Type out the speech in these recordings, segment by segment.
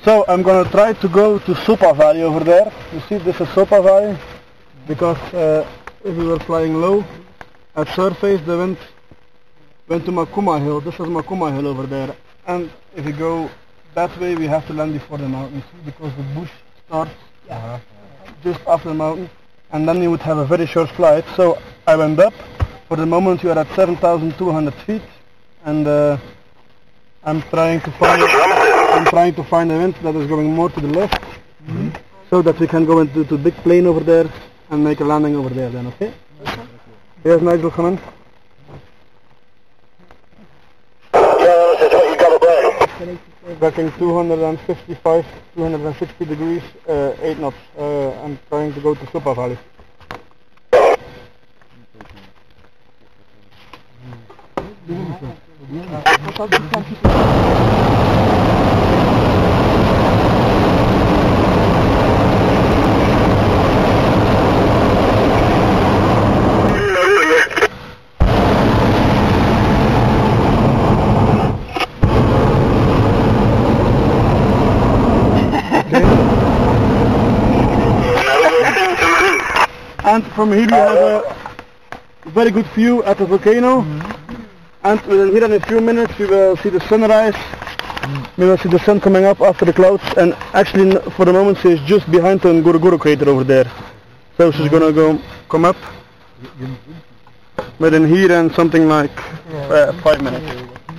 So I'm gonna try to go to Sopa Valley over there. You see this is Sopa Valley because if we were flying low at surface the wind went to Makuma Hill. This is Makuma Hill over there, and if you go that way we have to land before the mountain because the bush starts just after the mountain, and then you would have a very short flight. So I went up. For the moment we are at 7,200 feet, and I'm trying to find a wind that is going more to the left, so that we can go into the big plane over there and make a landing over there. Then, okay? Here's Nigel, come in. Backing 255, 260 degrees, 8 knots. I'm trying to go to Sopa Valley. And from here we have a very good view at the volcano, and within here in a few minutes we will see the sunrise, we will see the sun coming up after the clouds, and actually for the moment she is just behind the Ngorongoro crater over there, so she's gonna come up within here and something like 5 minutes.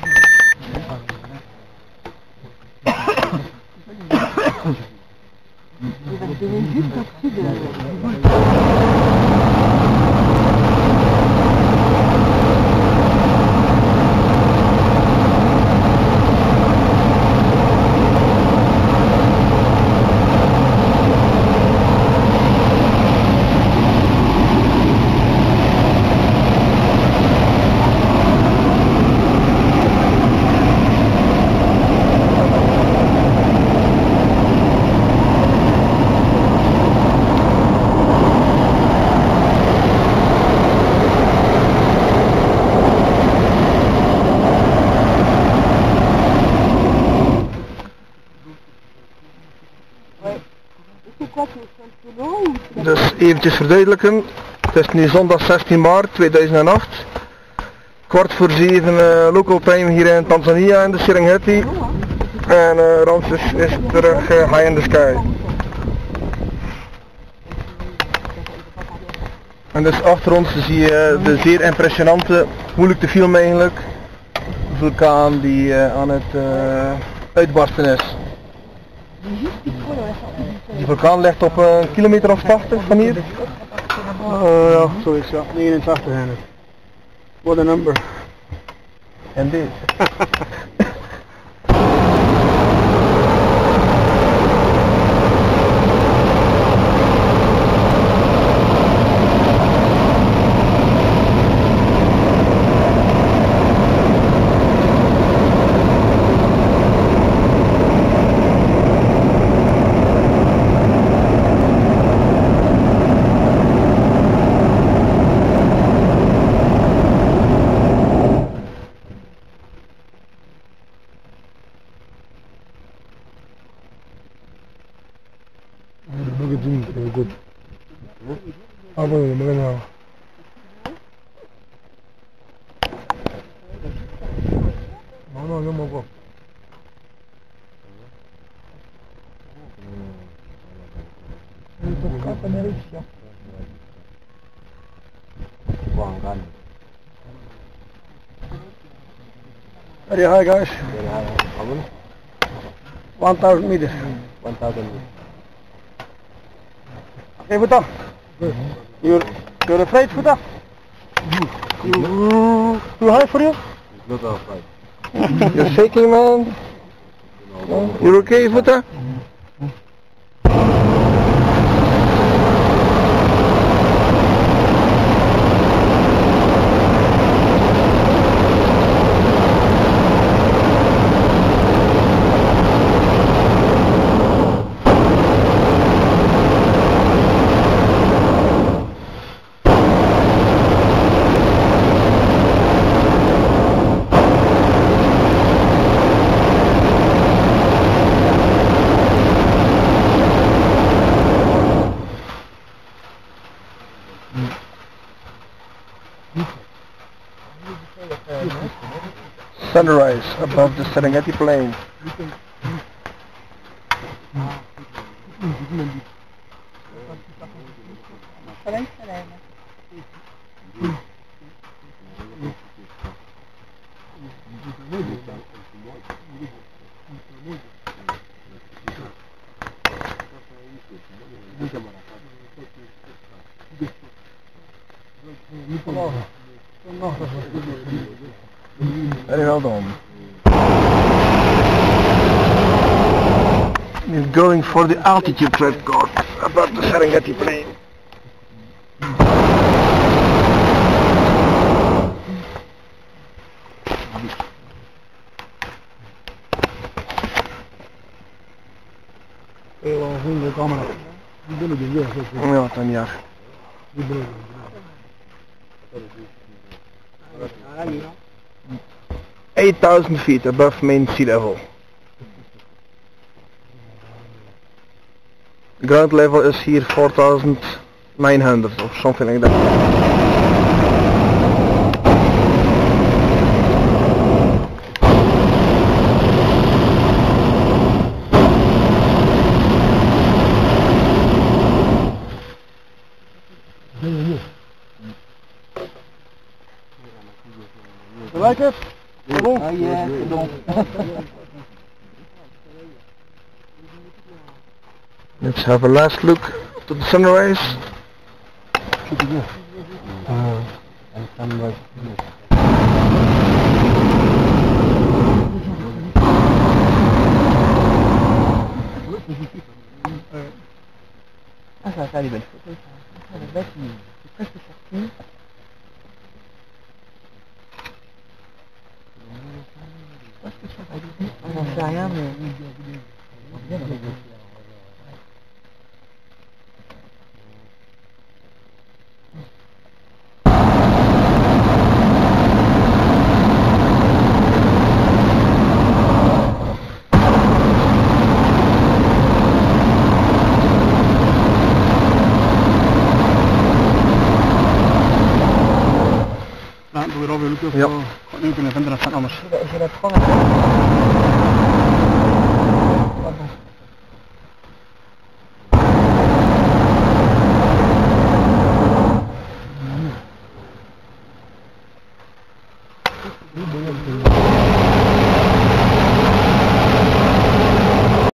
Dus eventjes verduidelijken, het is nu zondag 16 maart 2008, 6:15 local time hier in Tanzania in de Serengeti, en Ramses is terug high in the sky. En dus achter ons zie je de zeer impressionante, moeilijk te filmen eigenlijk, vulkaan die aan het uitbarsten is. Die vulkaan ligt op een kilometer of 80 van hier? Ja, zoiets, ja. 89 en het. What a number. Indeed. Good. Maganda. No mo ko. Very high, guys. Very high. 1,000 meters. 1,000 meters. Hey, Buddha. You're afraid, Buddha? Too high for you? It's not afraid. You're shaking, man. You're okay, Buddha? Sunrise above the Serengeti Plain. Very well done. He's going for the altitude record above the Serengeti Plain. Ja, ten jaar. 8,000 feet above main sea level. Ground level is here 4,900 or something like that. You like it? Oh yeah, let's have a last look to the sunrise. And sunrise. Ah, ça va faire des belles photos, ça. Ah, la vache, c'est presque sorti. Je sais pas ce que ça va donner. J'en sais rien, mais... Ja. Je la prends.